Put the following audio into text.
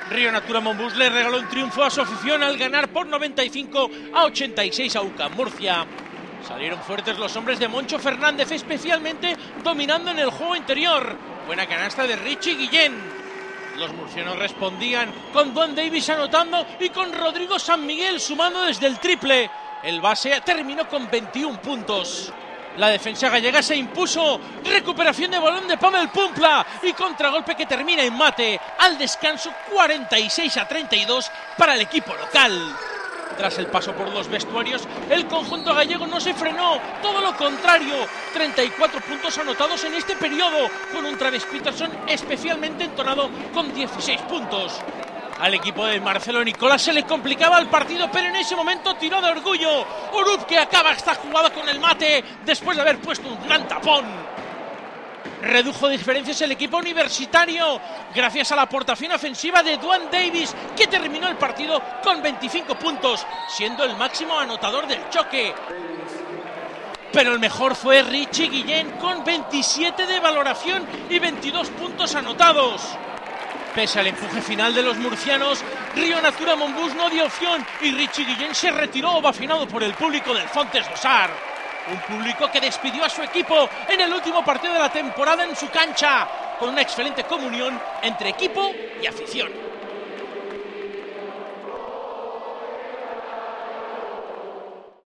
Río Natura Monbus le regaló un triunfo a su afición al ganar por 95-86 a UCAM Murcia. Salieron fuertes los hombres de Moncho Fernández, especialmente dominando en el juego interior. Buena canasta de Richie Guillén. Los murcianos respondían con Duane Davis anotando y con Rodrigo San Miguel sumando desde el triple. El base terminó con 21 puntos. La defensa gallega se impuso. Recuperación de balón de Pavel Pumpla y contragolpe que termina en mate. Al descanso 46-32 para el equipo local. Tras el paso por los vestuarios, el conjunto gallego no se frenó, todo lo contrario. 34 puntos anotados en este periodo, con un Travis Peterson especialmente entonado con 16 puntos. Al equipo de Marcelo Nicolás se le complicaba el partido, pero en ese momento tiró de orgullo. Urup, que acaba esta jugada con el mate después de haber puesto un gran tapón. Redujo diferencias el equipo universitario gracias a la aportación ofensiva de Duane Davis, que terminó el partido con 25 puntos, siendo el máximo anotador del choque. Pero el mejor fue Richie Guillén con 27 de valoración y 22 puntos anotados. Pese al empuje final de los murcianos, Río Natura Monbus no dio opción y Richie Guillén se retiró ovacionado por el público del Fontes Dosar. Un público que despidió a su equipo en el último partido de la temporada en su cancha, con una excelente comunión entre equipo y afición.